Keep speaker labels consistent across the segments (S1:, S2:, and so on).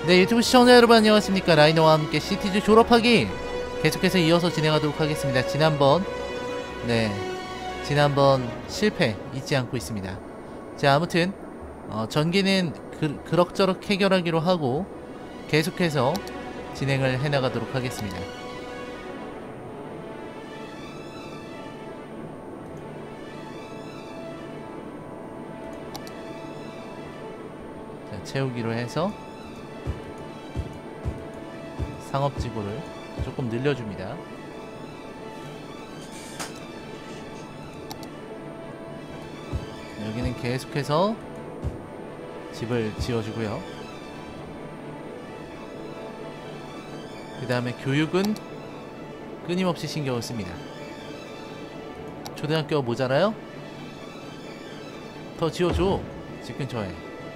S1: 네, 유튜브 시청자 여러분 안녕하십니까. 라이너와 함께 시티즈 졸업하기 계속해서 이어서 진행하도록 하겠습니다. 지난번 실패 잊지 않고 있습니다. 자, 아무튼 전기는 그럭저럭 해결하기로 하고 계속해서 진행을 해나가도록 하겠습니다. 자, 채우기로 해서 상업지구를 조금 늘려줍니다. 여기는 계속해서 집을 지어주고요. 그 다음에 교육은 끊임없이 신경을 씁니다. 초등학교 모자라요? 더 지어줘. 집 근처에.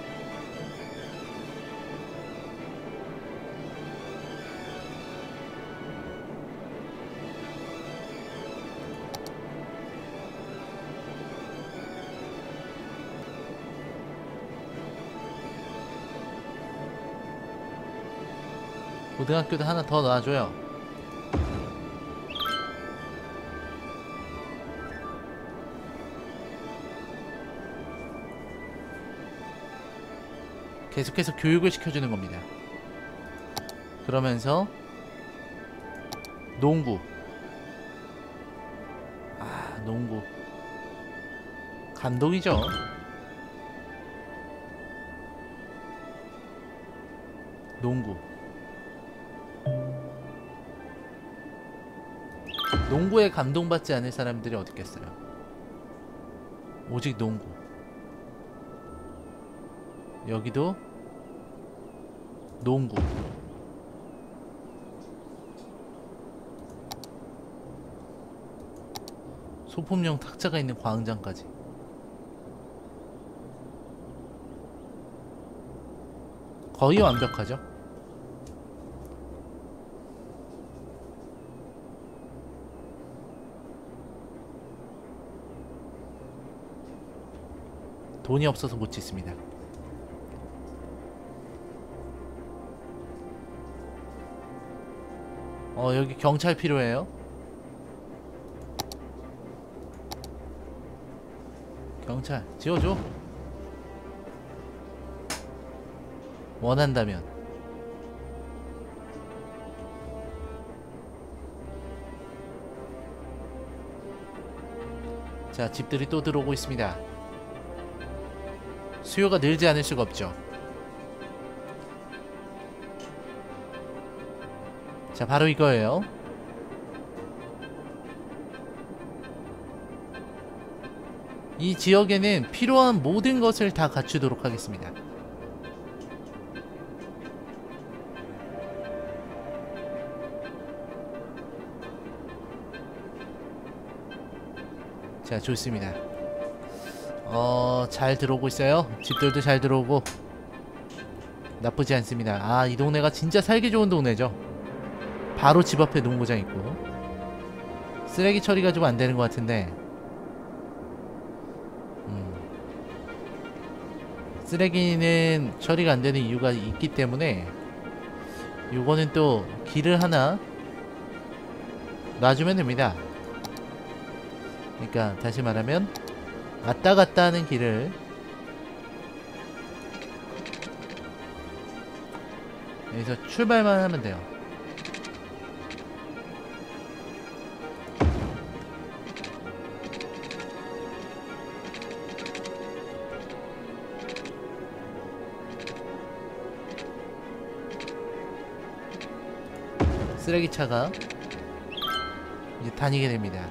S1: 고등학교도 하나 더 놔줘요. 계속해서 교육을 시켜주는 겁니다. 그러면서 농구. 농구 감독이죠. 농구에 감동받지 않을 사람들이 어디 있겠어요. 오직 농구. 여기도 농구. 소품용 탁자가 있는 광장까지. 거의 완벽하죠. 돈이 없어서 못 짓습니다. 여기 경찰 필요해요. 경찰 지어줘. 원한다면. 자, 집들이 또 들어오고 있습니다. 수요가 늘지 않을 수가 없죠. 자, 바로 이거예요. 이 지역에는 필요한 모든 것을 다 갖추도록 하겠습니다. 자, 좋습니다. 잘 들어오고 있어요. 집들도 잘 들어오고 나쁘지 않습니다. 이 동네가 진짜 살기 좋은 동네죠. 바로 집 앞에 농구장 있고. 쓰레기 처리가 좀 안 되는 것 같은데 쓰레기는 처리가 안 되는 이유가 있기 때문에 요거는 또 길을 하나 놔주면 됩니다. 그러니까 다시 말하면 왔다 갔다 하는 길을 여기서 출발만 하면 돼요. 쓰레기차가 이제 다니게 됩니다.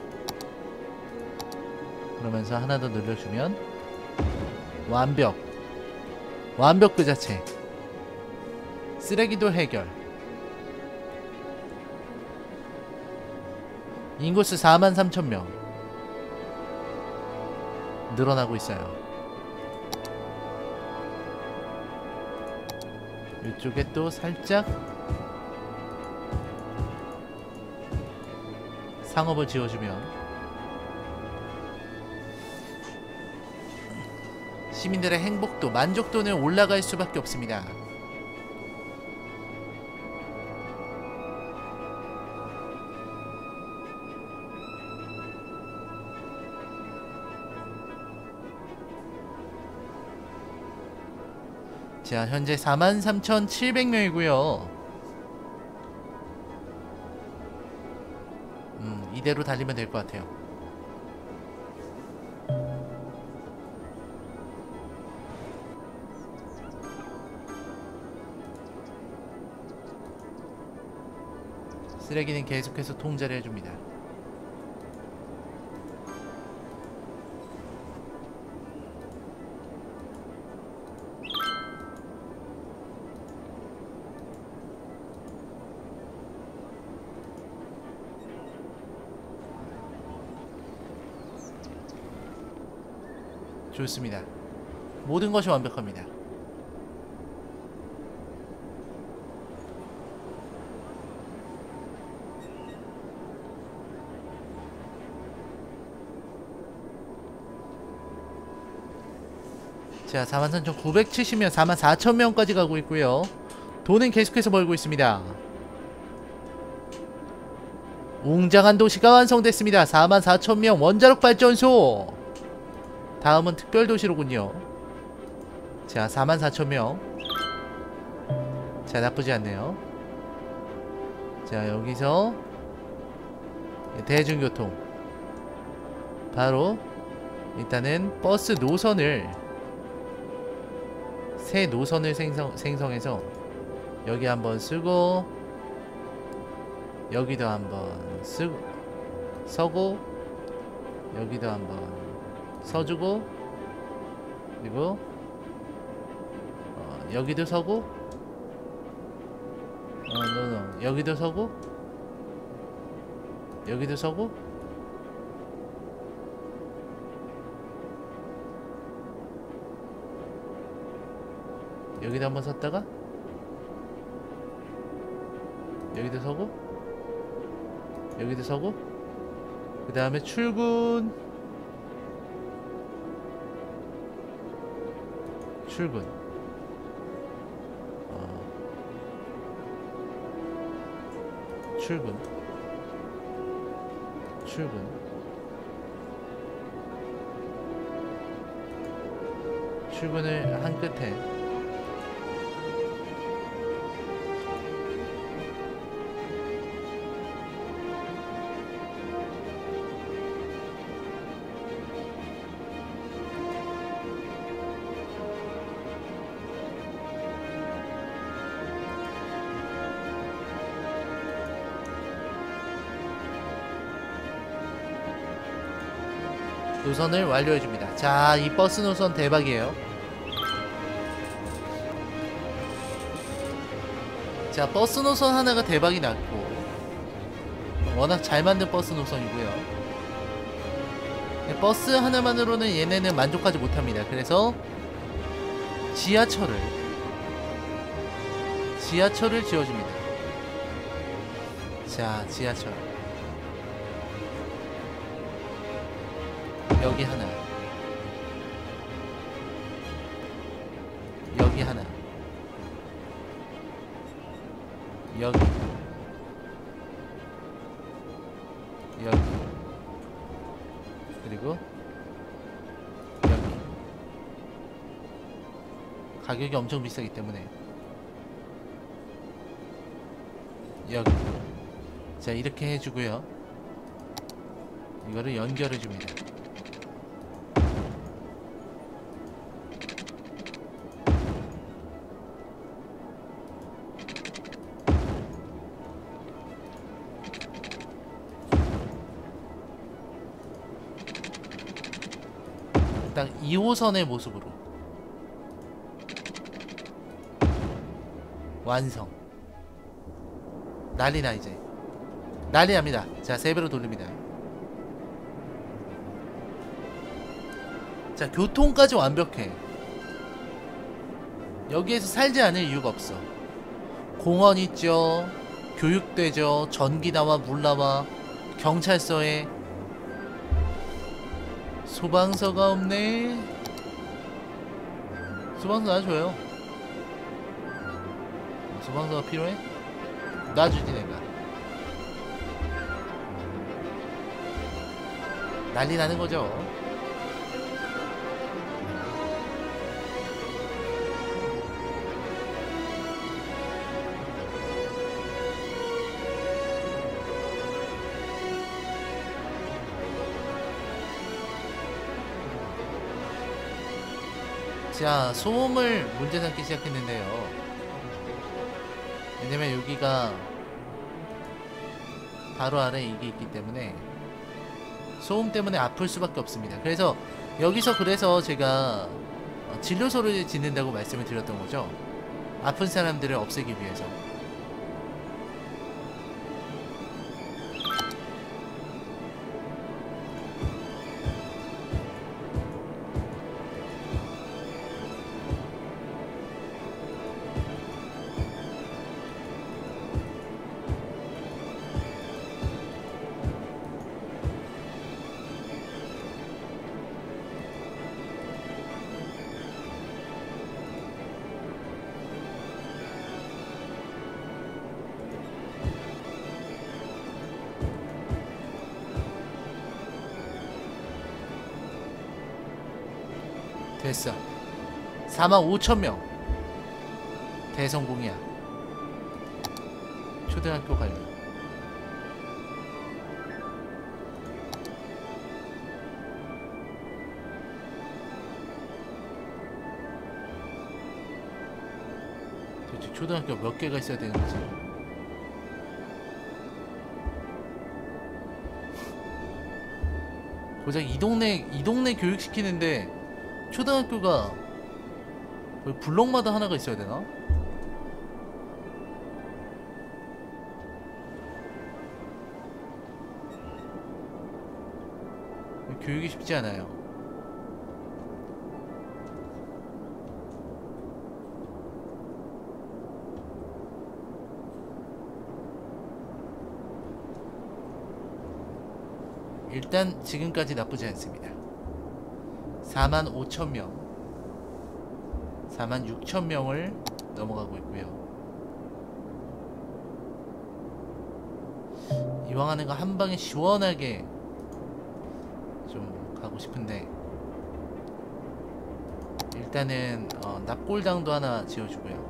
S1: 그러면서 하나 더 늘려주면 완벽 그 자체. 쓰레기도 해결. 인구수 43,000명 늘어나고 있어요. 이쪽에 또 살짝 상업을 지어주면 시민들의 행복도, 만족도는 올라갈 수밖에 없습니다. 자, 현재 43,700명이고요. 이대로 달리면 될 것 같아요. 쓰레기는 계속해서 통제를 해줍니다. 좋습니다. 모든 것이 완벽합니다. 자, 43,970명, 44,000명까지 가고 있고요. 돈은 계속해서 벌고 있습니다. 웅장한 도시가 완성됐습니다. 44,000명 원자력 발전소. 다음은 특별도시로군요. 자, 44,000명. 자, 나쁘지 않네요. 자, 여기서 대중교통, 바로 일단은 버스 노선을, 새 노선을 생성해서 여기 한번 쓰고, 여기도 한번 서고, 여기도 한번 서주고, 그리고 여기도 서고, 여기도 서고, 여기도 서고, 여기도 한번 섰다가 여기도 서고, 여기도 서고, 그 다음에 출근, 출근, 출근, 출근, 출근을 한 끝에 노선을 완료해줍니다. 자, 이 버스 노선 대박이에요. 자, 버스 노선 하나가 대박이 났고, 워낙 잘 만든 버스 노선이고요. 버스 하나만으로는 얘네는 만족하지 못합니다. 그래서 지하철을 지어줍니다. 자, 지하철 여기 하나, 여기 하나, 여기, 여기, 그리고 여기. 가격이 엄청 비싸기 때문에 여기. 자, 이렇게 해주고요. 이거를 연결해줍니다. 딱 2호선의 모습으로 완성. 난리나. 이제 난리납니다. 자, 3배로 돌립니다. 자, 교통까지 완벽해. 여기에서 살지 않을 이유가 없어. 공원 있죠, 교육대죠, 전기 나와, 물 나와, 경찰서에. 소방서가 없네. 소방서 놔줘요. 소방서가 필요해? 놔주지 내가. 난리 나는 거죠. 자, 소음을 문제 삼기 시작했는데요. 왜냐면 여기가 바로 아래에 이게 있기 때문에 소음 때문에 아플 수밖에 없습니다. 그래서 여기서 제가 진료소를 짓는다고 말씀을 드렸던 거죠. 아픈 사람들을 없애기 위해서. 됐어. 45,000명 대성공이야. 초등학교 관리. 도대체 초등학교 몇 개가 있어야 되는 거지? 고작 이 동네 교육시키는데 초등학교가 거의 블록마다 하나가 있어야 되나? 교육이 쉽지 않아요. 일단 지금까지 나쁘지 않습니다. 45,000명 46,000명을 넘어가고 있고요. 이왕 하는 거 한 방에 시원하게 좀 가고 싶은데 일단은 납골당도 하나 지어주고요.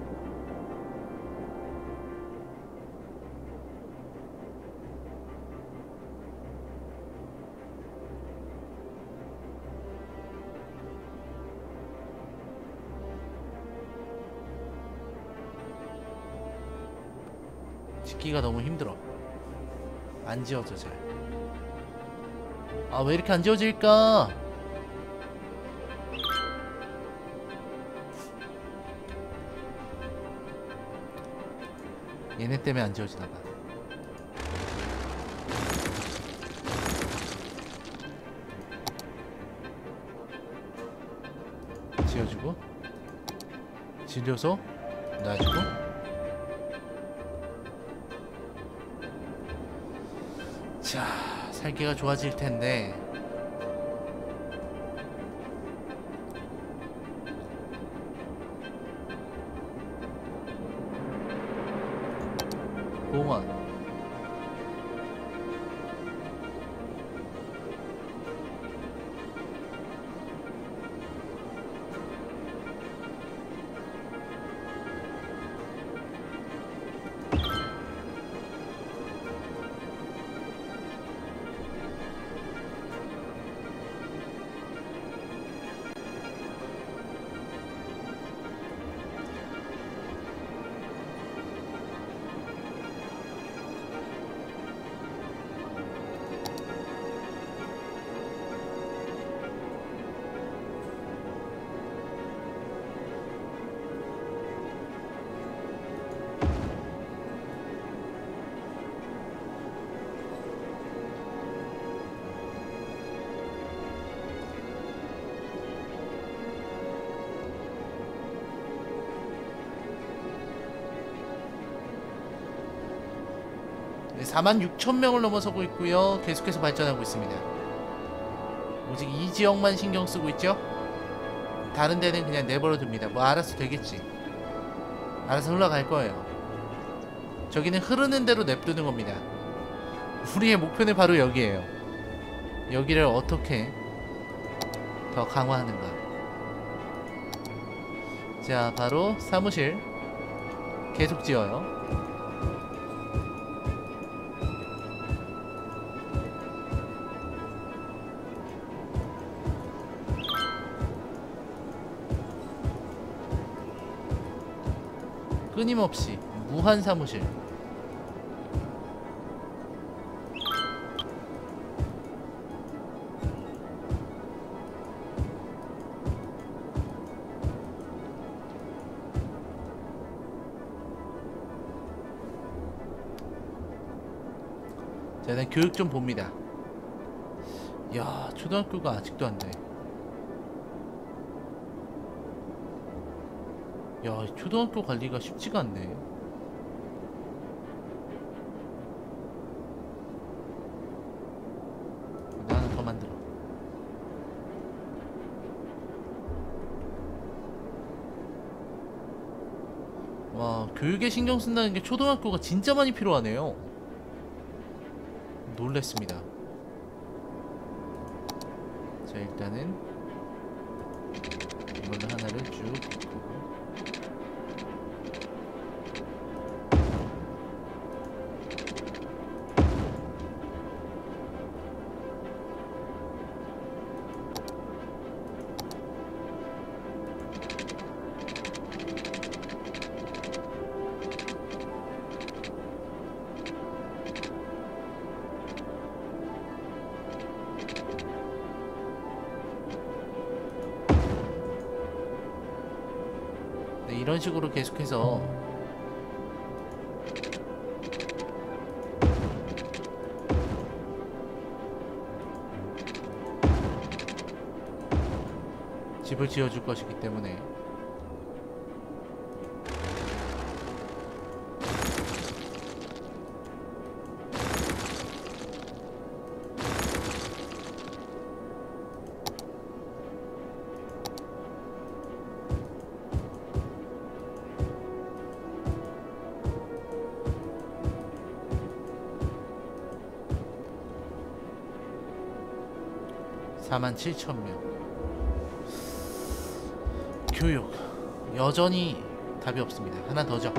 S1: 짓기가 너무 힘들어. 안 지워져 잘. 아, 왜 이렇게 안 지워질까? 얘네 때문에 안 지워지나 봐. 지어주고 진료소 놔주고. 자, 살기가 좋아질 텐데 공원 네, 46,000명을 넘어서고 있고요. 계속해서 발전하고 있습니다. 오직 이 지역만 신경 쓰고 있죠. 다른 데는 그냥 내버려 둡니다. 뭐 알아서 되겠지. 알아서 흘러갈 거예요. 저기는 흐르는 대로 냅두는 겁니다. 우리의 목표는 바로 여기에요. 여기를 어떻게 더 강화하는가. 자, 바로 사무실 계속 지어요. 끊임없이 무한 사무실. 자, 일단 교육 좀 봅니다. 야, 초등학교가 아직도 안 돼. 야, 초등학교 관리가 쉽지가 않네. 나는 더 만들어. 와, 교육에 신경 쓴다는 게 초등학교가 진짜 많이 필요하네요. 놀랬습니다. 자, 일단은 이걸로 하나를 쭉 바꾸고. 네, 이런 식으로 계속해서 집을 지어줄 것이기 때문에 (47,000명) 교육 여전히 답이 없습니다. 하나 더죠.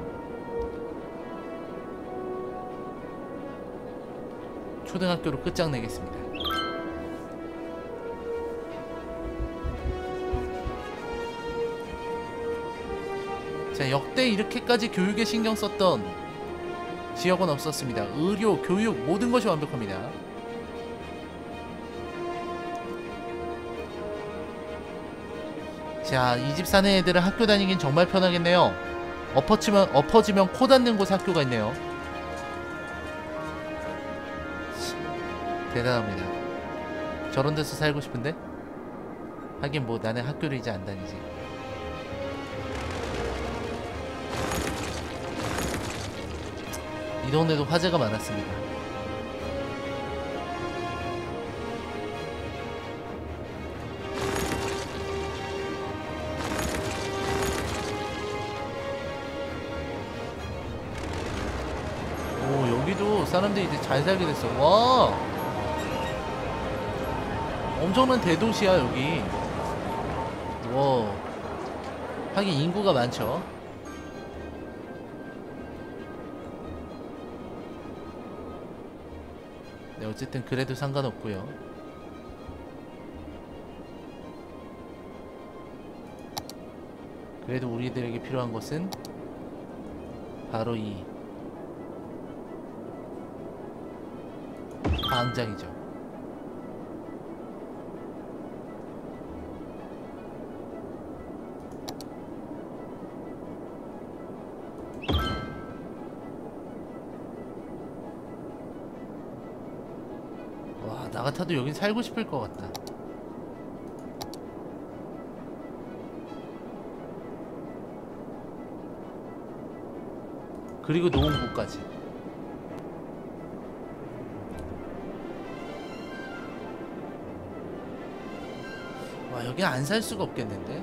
S1: 초등학교로 끝장내겠습니다. 자, 역대 이렇게까지 교육에 신경 썼던 지역은 없었습니다. 의료, 교육 모든 것이 완벽합니다. 자, 이 집 사는 애들은 학교 다니긴 정말 편하겠네요. 엎어지면 코 닿는 곳에 학교가 있네요. 대단합니다. 저런 데서 살고 싶은데? 하긴 뭐 나는 학교를 이제 안 다니지. 이 동네도 화재가 많았습니다. 오, 여기도 사람들이 이제 잘 살게 됐어. 와, 엄청난 대도시야 여기. 와, 하긴 인구가 많죠. 네, 어쨌든 그래도 상관없고요. 그래도 우리들에게 필요한 것은 바로 이 광장이죠. 와, 나 같아도 여긴 살고 싶을 것 같다. 그리고 노원구까지. 와, 여기 안 살 수가 없겠는데?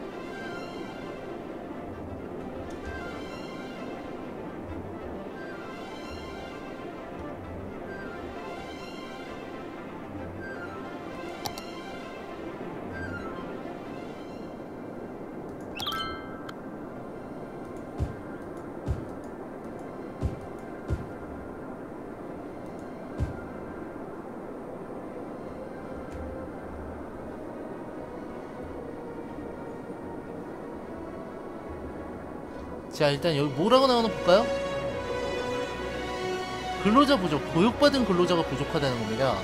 S1: 자, 일단 여기 뭐라고 나오나 볼까요? 근로자 부족, 교육받은 근로자가 부족하다는 겁니다.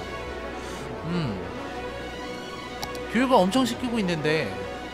S1: 교육을 엄청 시키고 있는데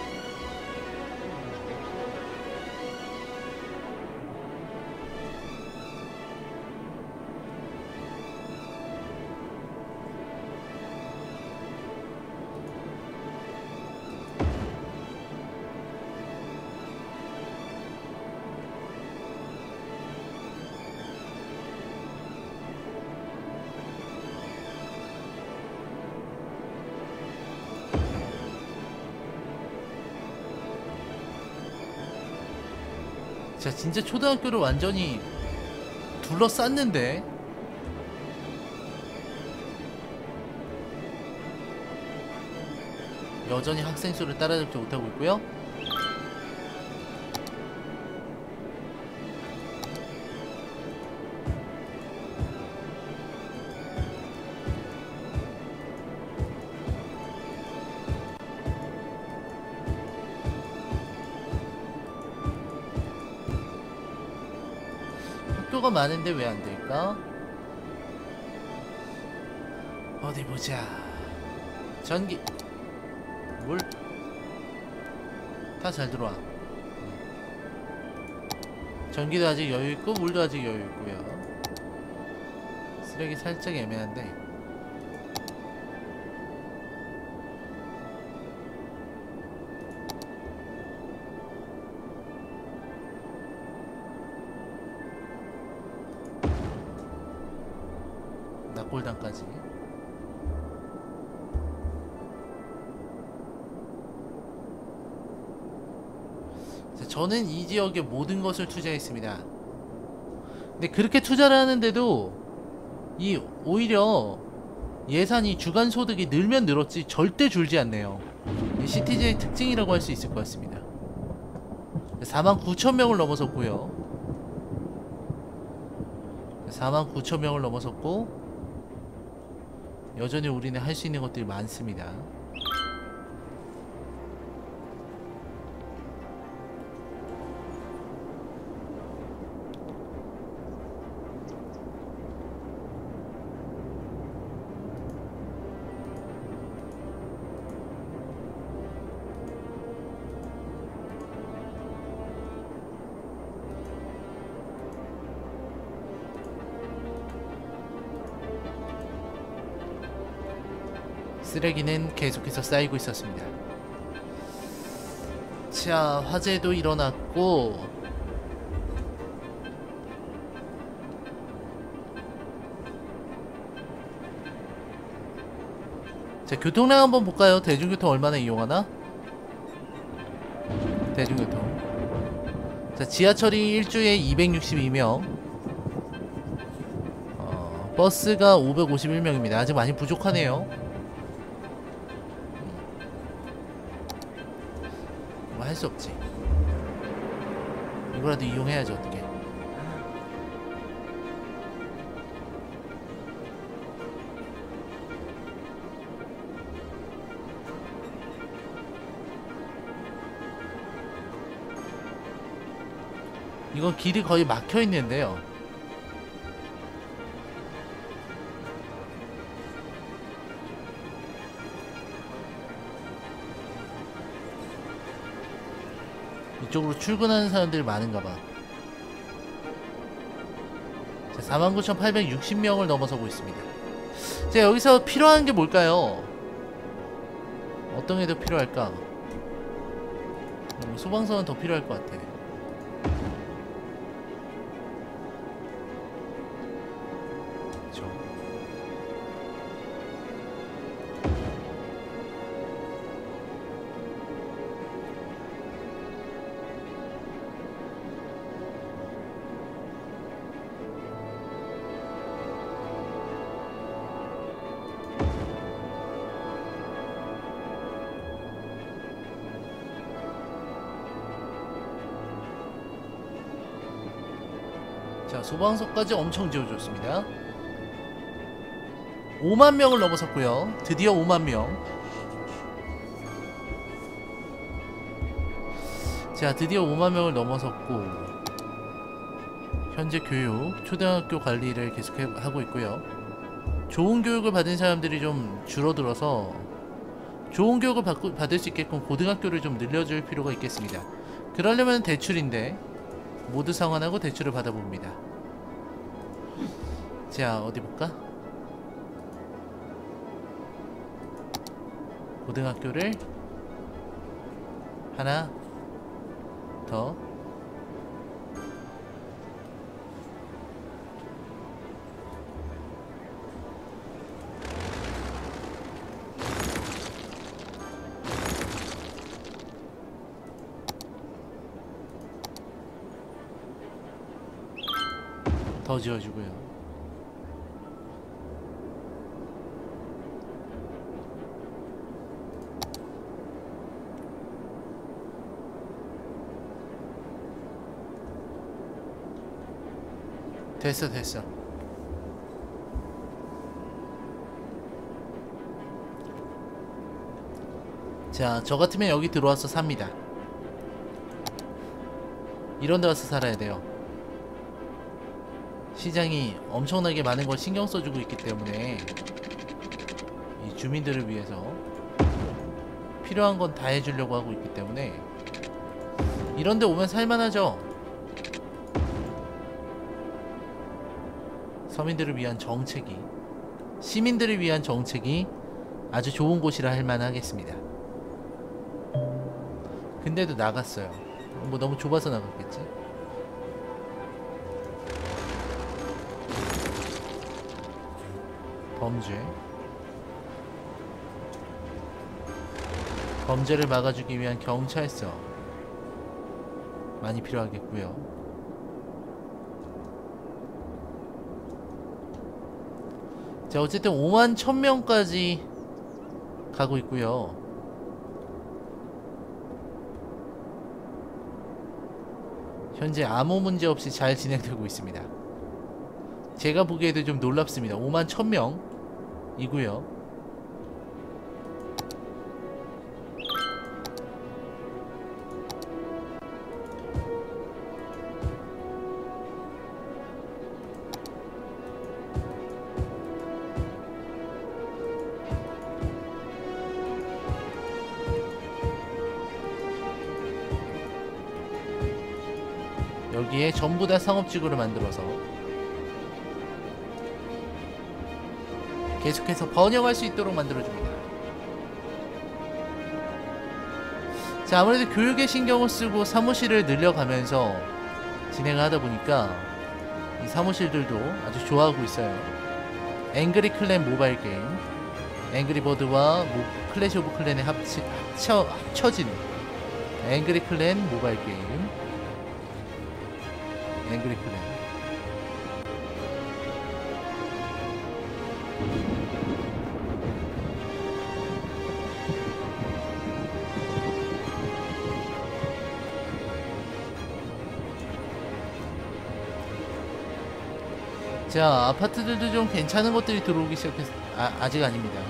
S1: 자, 진짜 초등학교를 완전히 둘러쌌는데 여전히 학생 수를 따라잡지 못하고 있고요. 학교가 많은데 왜 안 될까? 어디 보자. 전기 물 다 잘 들어와. 전기도 아직 여유 있고 물도 아직 여유 있고요. 쓰레기 살짝 애매한데. 낙골당까지. 저는 이 지역의 모든 것을 투자했습니다. 근데 그렇게 투자를 하는데도 이 오히려 예산이 주간 소득이 늘면 늘었지 절대 줄지 않네요. 이 CTJ의 특징이라고 할 수 있을 것 같습니다. 49,000명을 넘어섰고요. 49,000명을 넘어섰고 여전히 우리는 할 수 있는 것들이 많습니다. 쓰레기는 계속해서 쌓이고 있었습니다. 자, 화재도 일어났고 자, 교통량 한번 볼까요? 대중교통 얼마나 이용하나? 대중교통. 자, 지하철이 일주에 262명, 버스가 551명입니다. 아직 많이 부족하네요. 뭐 할 수 없지. 이거라도 이용해야지 어떻게. 이건 길이 거의 막혀 있는데요. 이쪽으로 출근하는 사람들이 많은가봐. 49,860명을 넘어서고 있습니다. 자, 여기서 필요한 게 뭘까요? 어떤 게 더 필요할까? 소방서는 더 필요할 것 같아. 자, 소방서까지 엄청 지어줬습니다. 5만 명을 넘어섰고요. 드디어 5만 명. 자, 드디어 5만 명을 넘어섰고 현재 교육, 초등학교 관리를 계속 하고 있고요. 좋은 교육을 받은 사람들이 좀 줄어들어서 좋은 교육을 받을 수 있게끔 고등학교를 좀 늘려줄 필요가 있겠습니다. 그러려면 대출인데 모두 상환하고 대출을 받아봅니다. 자, 어디 볼까? 고등학교를 하나 더 지어주고요. 됐어. 자, 저 같으면 여기 들어와서 삽니다. 이런 데 와서 살아야 돼요. 시장이 엄청나게 많은 걸 신경 써주고 있기 때문에 이 주민들을 위해서 필요한 건 다 해주려고 하고 있기 때문에 이런 데 오면 살만하죠. 서민들을 위한 정책이, 시민들을 위한 정책이 아주 좋은 곳이라 할 만하겠습니다. 근데도 나갔어요. 뭐 너무 좁아서 나갔겠지. 범죄를 막아주기 위한 경찰서 많이 필요하겠고요. 자, 어쨌든 5만 1000명까지 가고 있고요. 현재 아무 문제 없이 잘 진행되고 있습니다. 제가 보기에도 좀 놀랍습니다. 5만 1000명이고요. 여기에 전부 다 상업지구를 만들어서 계속해서 번영할 수 있도록 만들어줍니다. 자, 아무래도 교육에 신경을 쓰고 사무실을 늘려가면서 진행을 하다 보니까 이 사무실들도 아주 좋아하고 있어요. 앵그리 클랜 모바일 게임, 앵그리 버드와 클래시 오브 클랜에 합쳐진 앵그리 클랜 모바일 게임, 앵그리 클랜. 자, 아파트들도 좀 괜찮은 것들이 들어오기 시작했... 아직 아닙니다.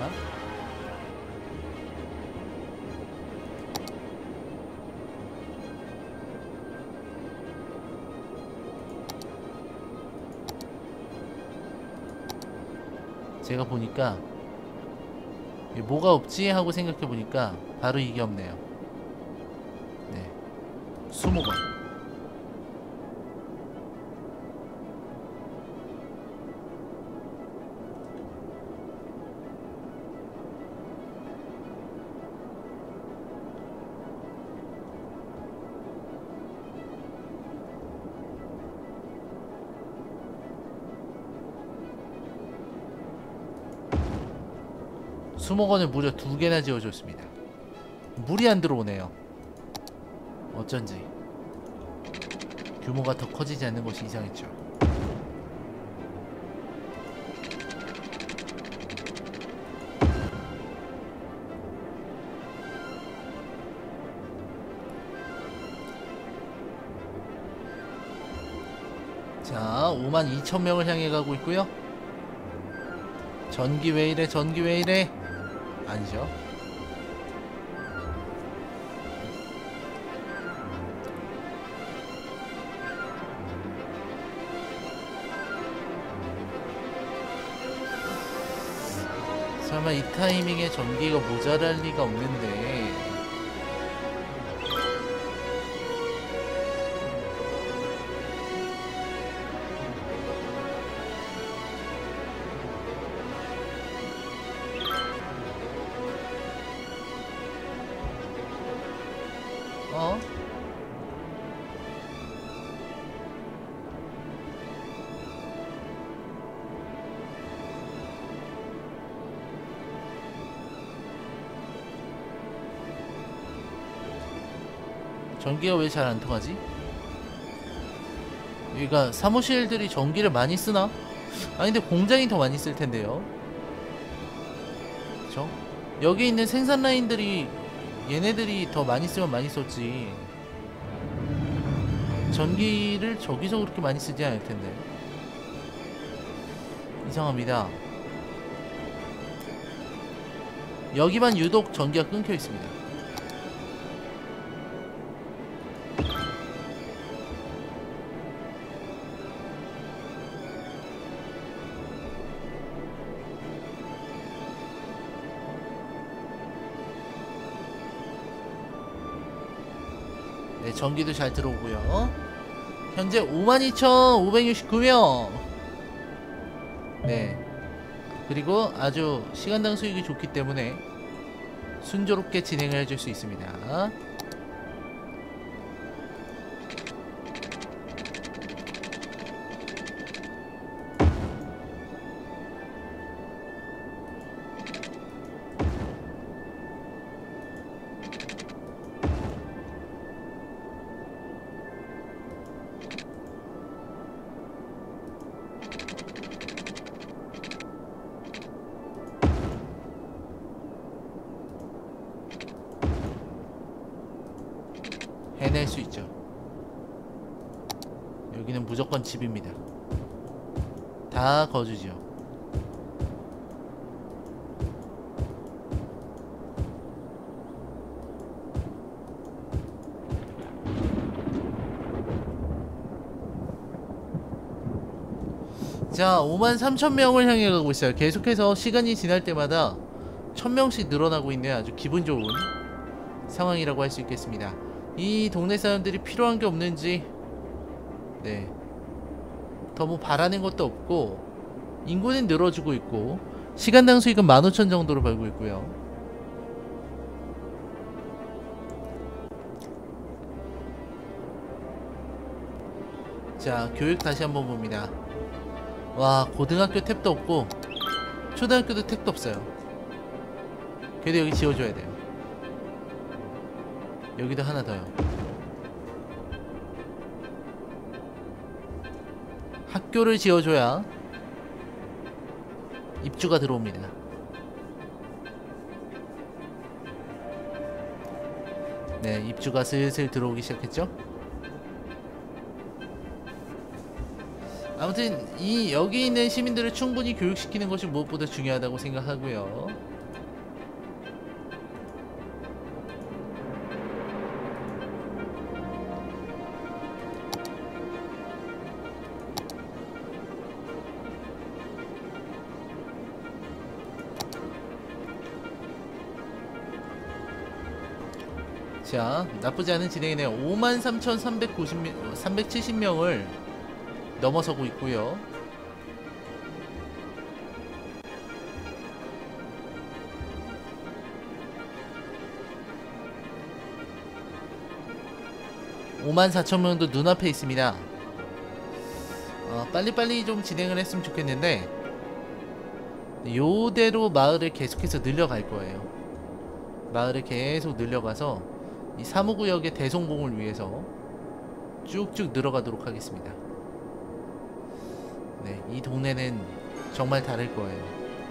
S1: 제가 보니까 뭐가 없지? 하고 생각해보니까 바로 이게 없네요. 네, 수목원. 수목원을 무려 2개나 지어줬습니다. 물이 안 들어오네요. 어쩐지 규모가 더 커지지 않는 것이 이상했죠. 자, 52,000명을 향해 가고 있고요. 전기 왜 이래? 전기 왜 이래? 아니죠. 설마 이 타이밍에 전기가 모자랄 리가 없는데. 어? 전기가 왜 잘 안 통하지? 여기가 사무실들이 전기를 많이 쓰나? 아니 근데 공장이 더 많이 쓸 텐데요. 그쵸? 여기 있는 생산 라인들이 얘네들이 더 많이 쓰면 많이 썼지. 전기를 저기서 그렇게 많이 쓰지 않을 텐데. 이상합니다. 여기만 유독 전기가 끊겨 있습니다. 네, 전기도 잘 들어오고요. 현재 52,569명. 네. 그리고 아주 시간당 수익이 좋기 때문에 순조롭게 진행을 해줄 수 있습니다. 해낼 수 있죠. 여기는 무조건 집입니다. 다 거주지요. 자, 53,000명을 향해 가고 있어요. 계속해서 시간이 지날 때마다 1000명씩 늘어나고 있는 아주 기분 좋은 상황이라고 할 수 있겠습니다. 이 동네 사람들이 필요한 게 없는지, 네, 더 뭐 바라는 것도 없고 인구는 늘어주고 있고 시간당 수익은 15,000 정도로 벌고 있고요. 자, 교육 다시 한번 봅니다. 와, 고등학교 탭도 없고 초등학교도 탭도 없어요. 그래도 여기 지어줘야 돼요. 여기도 하나 더요. 학교를 지어줘야 입주가 들어옵니다. 네, 입주가 슬슬 들어오기 시작했죠. 아무튼 이 여기 있는 시민들을 충분히 교육시키는 것이 무엇보다 중요하다고 생각하고요. 자, 나쁘지 않은 진행이네요. 53,370명을 넘어서고 있고요. (54,000명도) 눈앞에 있습니다. 빨리빨리 좀 진행을 했으면 좋겠는데 요대로 마을을 계속해서 늘려갈 거예요. 마을을 계속 늘려가서 이 사무구역의 대성공을 위해서 쭉쭉 늘어가도록 하겠습니다. 네, 이 동네는 정말 다를 거예요.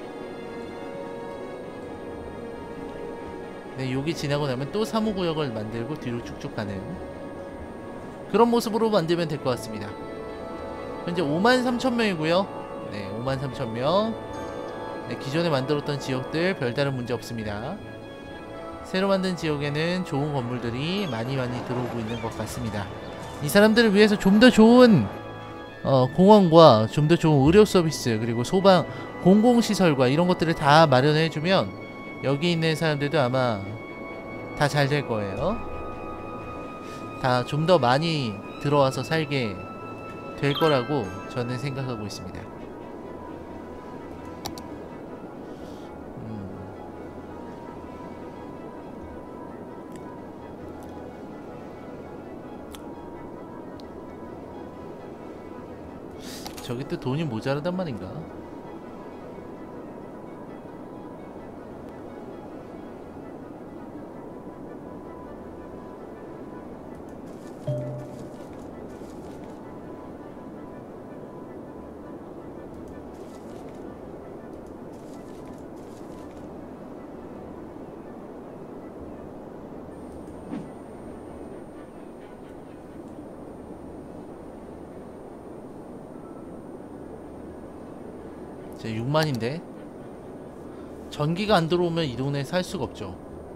S1: 네, 여기 지나고 나면 또 사무구역을 만들고 뒤로 쭉쭉 가는 그런 모습으로 만들면 될 것 같습니다. 현재 53,000명이고요 네, 53,000명. 네, 기존에 만들었던 지역들 별다른 문제 없습니다. 새로 만든 지역에는 좋은 건물들이 많이 들어오고 있는 것 같습니다. 이 사람들을 위해서 좀 더 좋은 공원과 좀 더 좋은 의료 서비스, 그리고 소방, 공공시설과 이런 것들을 다 마련해주면 여기 있는 사람들도 아마 다 잘 될 거예요. 다 좀 더 많이 들어와서 살게 될 거라고 저는 생각하고 있습니다. 저기 또 돈이 모자라단 말인가? 제 6만인데 전기가 안 들어오면 이 동네에 살 수가 없죠.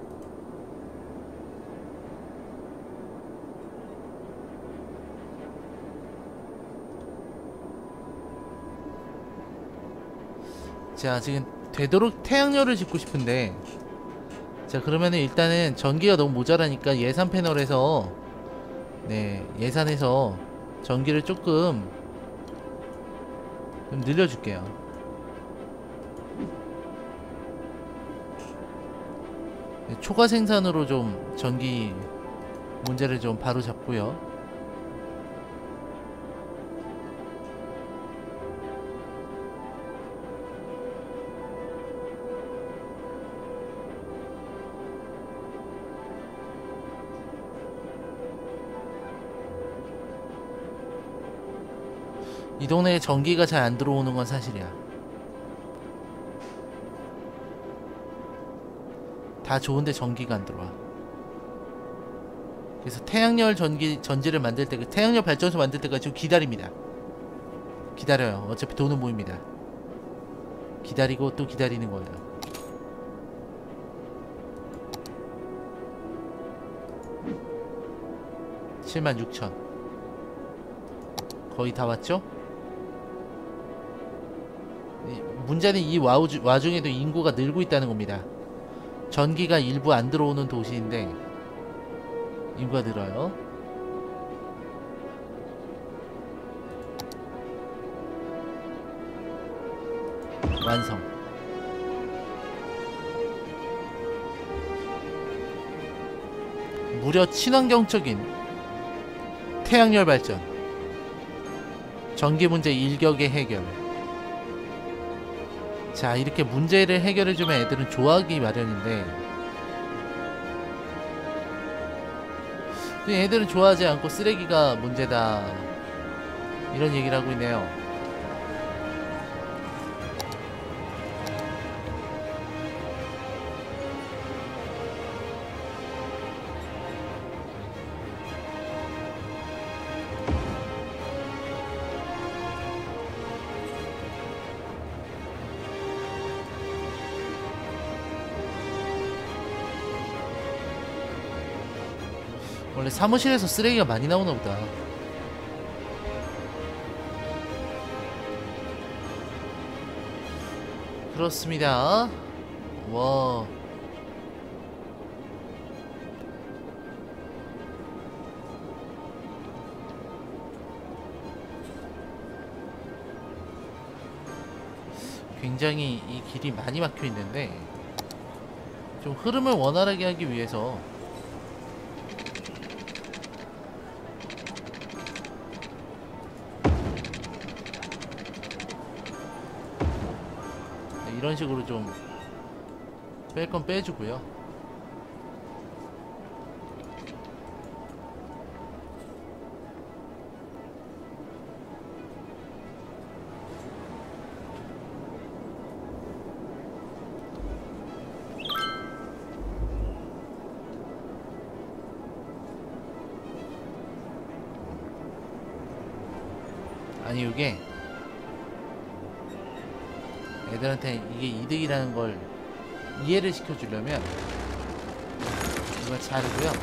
S1: 자, 지금 되도록 태양열을 짓고 싶은데, 자 그러면은 일단은 전기가 너무 모자라니까 예산 패널에서 예산에서 전기를 조금 좀 늘려줄게요. 초과 생산으로 좀 전기 문제를 좀 바로 잡고요. 이 동네에 전기가 잘 안 들어오는 건 사실이야. 다 좋은데 전기가 안 들어와. 그래서 태양열 전지를 만들 때, 태양열 발전소 만들 때까지 좀 기다립니다. 기다려요. 어차피 돈은 모입니다. 기다리고 또 기다리는 거예요. (76,000) 거의 다 왔죠? 문제는 이 와중에도 인구가 늘고 있다는 겁니다. 전기가 일부 안 들어오는 도시인데 인구가 늘어요. 완성. 무려 친환경적인 태양열 발전, 전기 문제 일격의 해결. 자, 이렇게 문제를 해결해주면 애들은 좋아하기 마련인데 애들은 좋아하지 않고 쓰레기가 문제다 이런 얘기를 하고 있네요. 원래 사무실에서 쓰레기가 많이 나오나 보다. 그렇습니다. 와. 굉장히 이 길이 많이 막혀 있는데 좀 흐름을 원활하게 하기 위해서 이런 식으로 좀 뺄 건 빼주고요. 아니 이게 애들한테 이게 이득이라는 걸 이해를 시켜주려면 이걸 자르고요.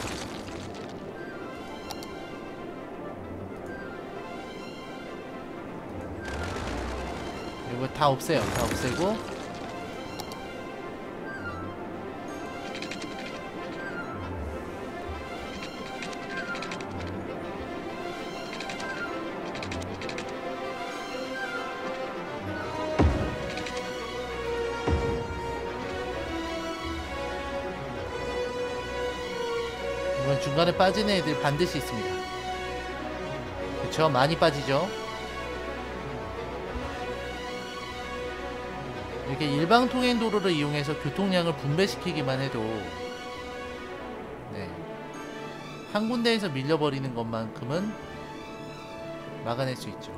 S1: 이거 다 없애요. 다 없애고 이건 중간에 빠지는 애들 반드시 있습니다. 그쵸? 많이 빠지죠? 이렇게 일방통행 도로를 이용해서 교통량을 분배시키기만 해도 네, 한 군데에서 밀려버리는 것만큼은 막아낼 수 있죠.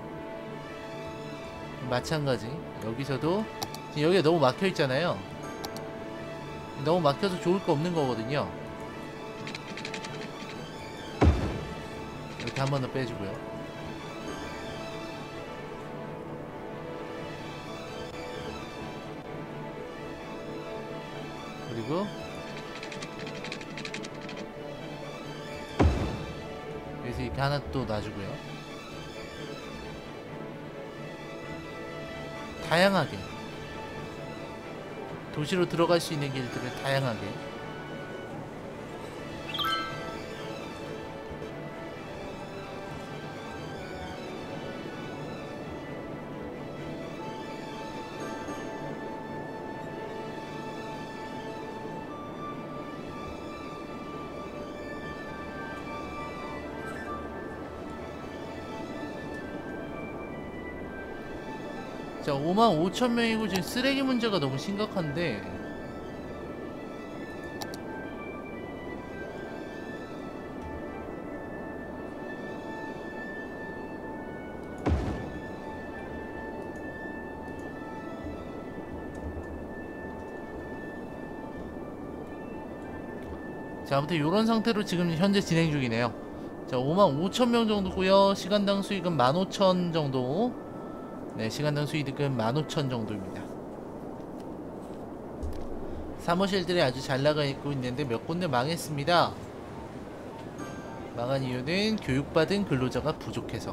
S1: 마찬가지 여기서도 지금 여기가 너무 막혀있잖아요. 너무 막혀서 좋을 거 없는 거거든요. 이렇게 한 번 더 빼주고요. 그리고 여기서 이렇게 하나 또 놔주고요. 다양하게 도시로 들어갈 수 있는 길들을 다양하게. 자, 55,000명이고 지금 쓰레기 문제가 너무 심각한데 자, 아무튼 요런 상태로 지금 현재 진행 중이네요. 자, 55,000명 정도고요. 시간당 수익은 15,000 정도. 네, 시간당 수익은 15,000 정도입니다. 사무실들이 아주 잘 나가 있고 있는데 몇 군데 망했습니다. 망한 이유는 교육받은 근로자가 부족해서.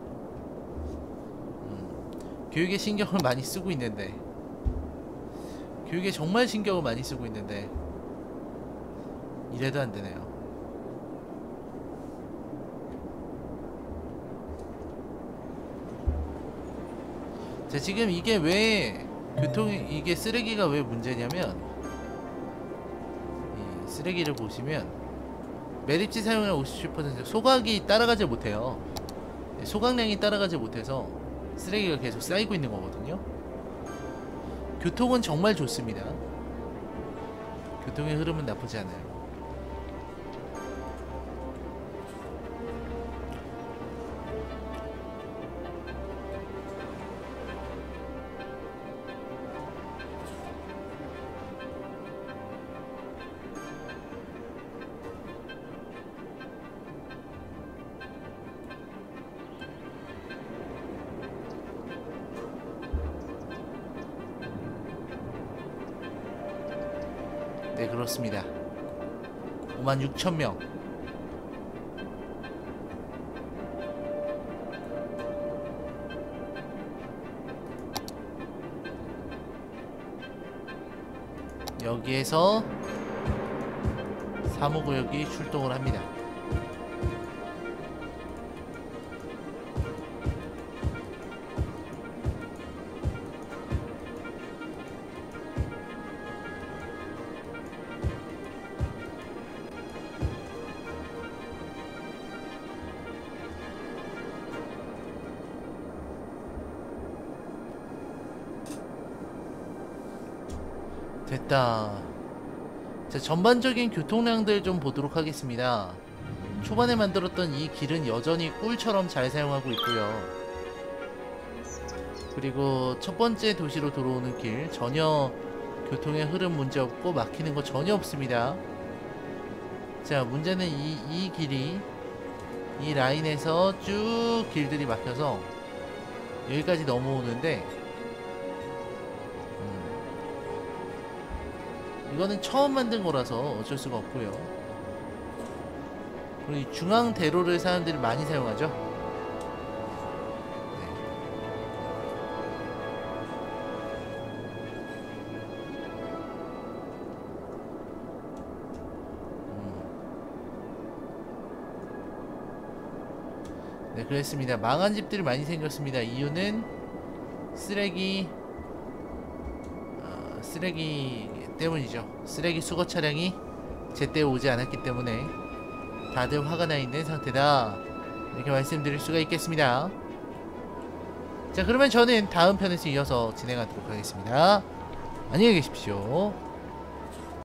S1: 교육에 신경을 많이 쓰고 있는데, 교육에 정말 신경을 많이 쓰고 있는데 이래도 안 되네요. 자, 지금 이게 왜 이게 쓰레기가 왜 문제냐면, 이 쓰레기를 보시면 매립지 사용량 57%, 소각이 따라가지 못해요. 소각량이 따라가지 못해서 쓰레기가 계속 쌓이고 있는 거거든요. 교통은 정말 좋습니다. 교통의 흐름은 나쁘지 않아요. 네, 그렇습니다. 56,000명. 여기에서 사무구역이 출동을 합니다. 됐다. 자, 전반적인 교통량들 좀 보도록 하겠습니다. 초반에 만들었던 이 길은 여전히 꿀처럼 잘 사용하고 있고요. 그리고 첫 번째 도시로 들어오는 길 전혀 교통의 흐름 문제 없고 막히는 거 전혀 없습니다. 자, 문제는 이 길이, 이 라인에서 쭉 길들이 막혀서 여기까지 넘어오는데, 이거는 처음 만든 거라서 어쩔 수가 없고요. 그리고 이 중앙 대로를 사람들이 많이 사용하죠. 네. 네, 그렇습니다. 망한 집들이 많이 생겼습니다. 이유는 쓰레기 때문이죠. 쓰레기 수거 차량이 제때 오지 않았기 때문에 다들 화가 나 있는 상태다, 이렇게 말씀드릴 수가 있겠습니다. 자, 그러면 저는 다음 편에서 이어서 진행하도록 하겠습니다. 안녕히 계십시오.